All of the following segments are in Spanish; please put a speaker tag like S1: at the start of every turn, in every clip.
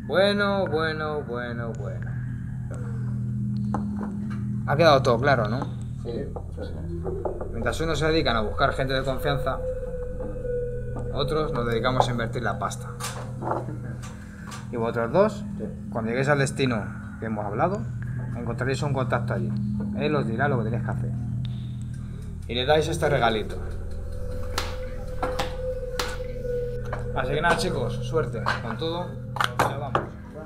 S1: Bueno. Ha quedado todo claro, ¿no?
S2: Sí.
S1: Mientras unos se dedican a buscar gente de confianza, otros nos dedicamos a invertir la pasta. Y vosotros dos, cuando lleguéis al destino que hemos hablado, encontraréis un contacto allí. Él os dirá lo que tenéis que hacer. Y le dais este regalito. Así que nada, chicos, suerte con todo. Ya vamos.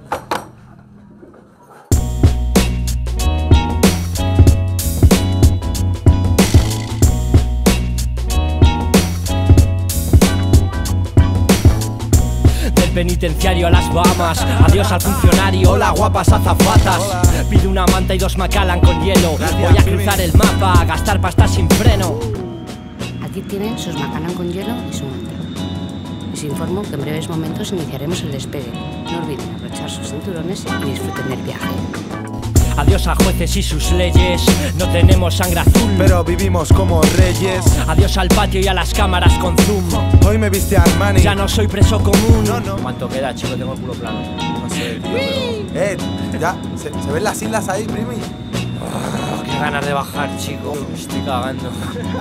S3: Penitenciario a las Bahamas, adiós al funcionario, hola guapas azafatas. Pido una manta y 2 Macallan con hielo. Voy a cruzar el mapa, a gastar pasta sin freno.
S4: Aquí tienen sus Macallan con hielo y su manta. Les informo que en breves momentos iniciaremos el despegue. No olviden abrochar sus cinturones y disfruten del viaje.
S3: Adiós a jueces y sus leyes, no tenemos sangre azul,
S5: pero vivimos como reyes.
S3: Adiós al patio y a las cámaras con zoom.
S5: Hoy me viste Armani.
S3: Ya no soy preso común.
S5: No.
S3: ¿Cuánto queda, chico? Tengo el culo plano.
S5: No sé, tío. Ya, ¿se ven las islas ahí, primi?
S3: Oh, qué ganas de bajar, chico. Me estoy cagando.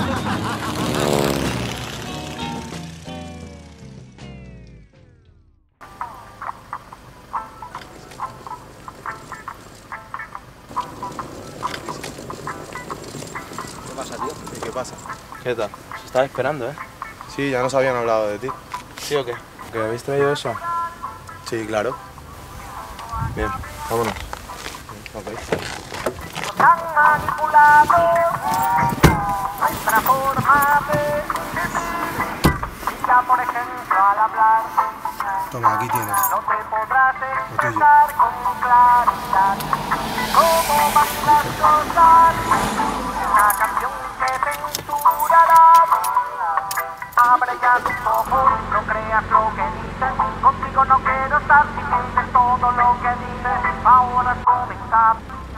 S5: ¿Qué pasa?
S6: ¿Qué tal? Se estaba esperando, ¿eh?
S5: Sí, ya nos habían hablado de ti.
S6: ¿Sí o qué?
S5: ¿Que habéis traído eso? Sí, claro.
S6: Bien, vámonos.
S5: Ok.
S7: Han manipulado nuestra forma de vivir. Mira, por ejemplo, al hablar,
S5: Toma, aquí tienes.
S7: no te podrás expresar con claridad cómo van las cosas. Una canción que censurará. Abre ya tus ojos, no creas lo que dicen. Contigo no quiero estar si tienes todo lo que dices. Ahora es comenzar.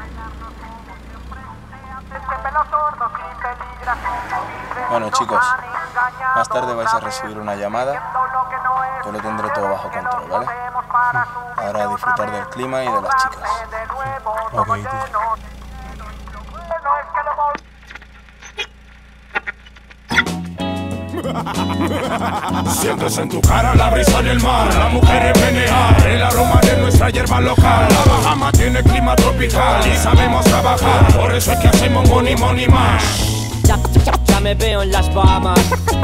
S6: Bueno, chicos, más tarde vais a recibir una llamada. Yo lo tendré todo bajo control, ¿vale? Ahora a disfrutar del clima y de las chicas.
S5: Ok, tío.
S8: Sientes en tu cara la brisa del mar, la mujer es menear, el aroma de nuestra hierba local. La Bahama tiene clima tropical y sabemos trabajar, por eso es que hacemos money más.
S3: Ya me veo en las Bahamas.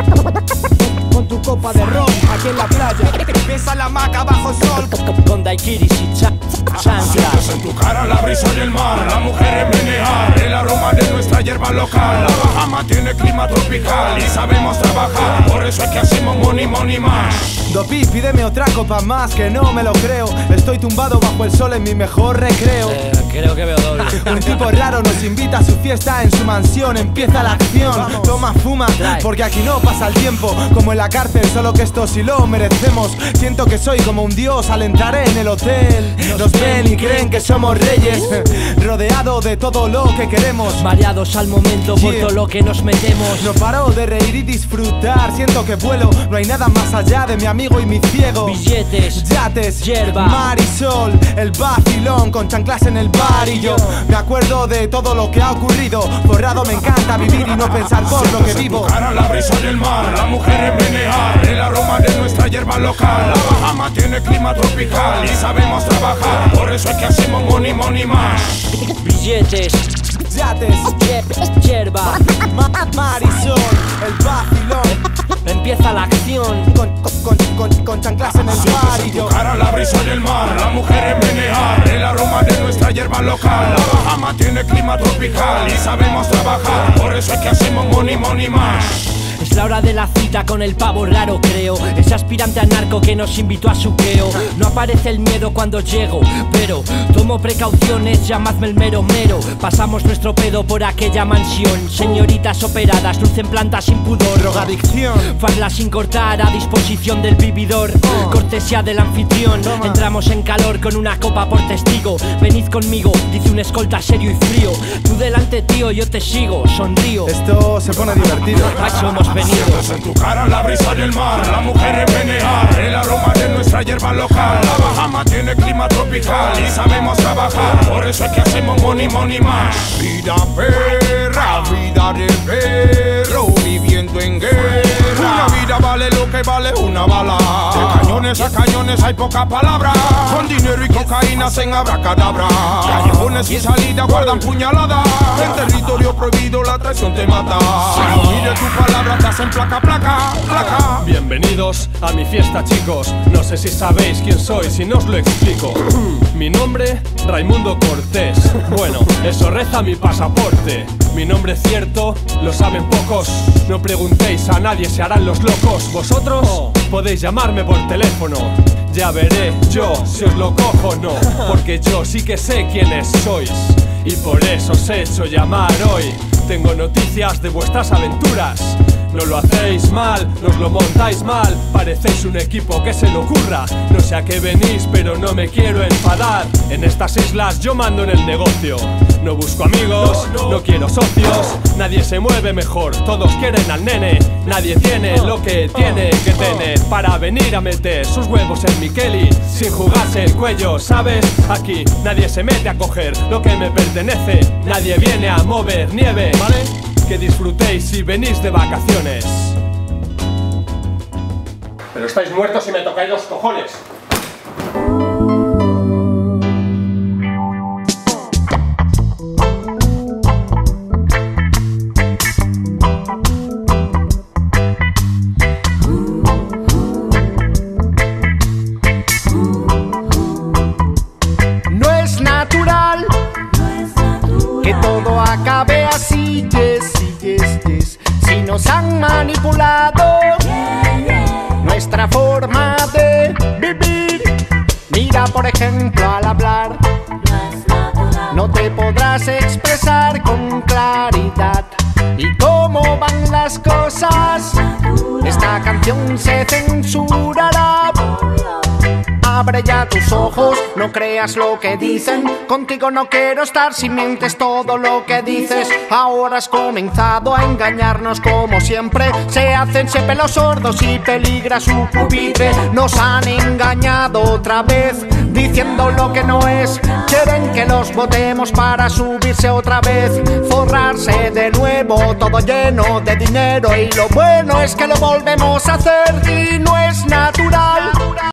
S9: Con tu copa de ron, aquí en la playa. Empieza la hamaca bajo el sol.
S3: Con daiquiris y chanclas.
S8: Sientes en tu cara la brisa del mar, la mujer es menear, el aroma de nuestra hierba local. La Bahama tiene clima tropical y sabemos trabajar, por eso es que hacemos money más.
S5: Dopi, pídeme otra copa más, que no me lo creo. Estoy tumbado bajo el sol en mi mejor recreo.
S3: Creo que veo doble.
S5: Un tipo raro nos invita a su fiesta en su mansión. Empieza la acción, toma, fuma, porque aquí no pasa el tiempo como en la cárcel, solo que esto sí lo merecemos. Siento que soy como un dios al entrar en el hotel. Nos ven y creen que somos reyes, rodeado de todo lo que queremos.
S3: Mareados al momento por todo lo que nos metemos.
S5: No paro de reír y disfrutar, siento que vuelo. No hay nada más allá de mi amigo y mi ciego.
S3: Billetes,
S5: yates,
S3: hierba,
S5: mar y sol, el vacilón con chanclas en el bar. Y yo me acuerdo de todo lo que ha ocurrido. Forrado me encanta vivir y no pensar por lo que vivo.
S8: En tu cara la brisa del mar, la mujer es menear, el aroma de nuestra hierba local. La Bahama tiene clima tropical y sabemos trabajar, por eso es que hacemos money más.
S3: Billetes,
S5: yates,
S3: hierba,
S5: mar y sol, el vacilón.
S3: Empieza la acción
S5: con chanclas en el bar.
S8: En tu cara la brisa del mar, la mujer es menear, el aroma de nuestra hierba local. La Bahama tiene clima tropical y sabemos trabajar, por eso es que hacemos money más.
S3: Es la hora de la cita con el pavo raro, creo. Ese aspirante a narco que nos invitó a su queo. No aparece el miedo cuando llego, pero tomo precauciones, llamadme el mero mero. Pasamos nuestro pedo por aquella mansión. Señoritas operadas, lucen plantas sin pudor.
S5: Drogadicción,
S3: farla sin cortar a disposición del vividor. Cortesía del anfitrión. Entramos en calor con una copa por testigo. Venid conmigo, dice un escolta serio y frío. Tú delante, tío, yo te sigo, sonrío.
S5: Esto se pone divertido.
S3: Ahí somos venidos.
S8: Sientes en tu cara la brisa del mar, la mujer es menear, el aroma de nuestra hierba local. La Bahama tiene tiene clima tropical y sabemos trabajar, por eso es que hacemos money, money más. Vida perra, vida de perro, viviendo en guerra. Una vida vale lo que vale una bala. De cañones a cañones hay poca palabra. Con dinero y cocaína se abracadabra. Callejones y salida guardan puñalada. En territorio prohibido la traición te mata. Si no mires tu palabra te hacen placa, placa, placa.
S2: Bienvenidos a mi fiesta, chicos. No sé si sabéis quién soy, si no os lo explico. Mi nombre, Raimundo Cortés. Bueno, eso reza mi pasaporte. Mi nombre cierto, lo saben pocos. No preguntéis a nadie, se harán los locos. Vosotros podéis llamarme por teléfono. Ya veré yo si os lo cojo o no. Porque yo sí que sé quiénes sois y por eso os he hecho llamar hoy. Tengo noticias de vuestras aventuras. No lo hacéis mal, nos lo montáis mal. Parecéis un equipo que se le ocurra. No sé a qué venís, pero no me quiero enfadar. En estas islas yo mando en el negocio. No busco amigos, no quiero socios. Nadie se mueve mejor, todos quieren al nene. Nadie tiene lo que tiene que tener para venir a meter sus huevos en mi Kelly sin jugarse el cuello, ¿sabes? Aquí nadie se mete a coger lo que me pertenece. Nadie viene a mover nieve, ¿vale? Que disfrutéis si venís de vacaciones. Pero estáis muertos y me tocáis los cojones.
S9: No es natural que todo acabe así, yes, yes, yes. Si nos han manipulado nuestra forma de vivir. Mira, por ejemplo, al hablar no te podrás expresar con claridad. ¿Y cómo van las cosas? Esta canción se censurará. Abre ya tus ojos, no creas lo que dicen. Contigo no quiero estar si mientes todo lo que dices. Ahora has comenzado a engañarnos como siempre. Se hacen pelos sordos y peligra su pupitre. Nos han engañado otra vez, diciendo lo que no es. Quieren que los votemos para subirse otra vez, forrarse de nuevo, todo lleno de dinero. Y lo bueno es que lo volvemos a hacer y no es natural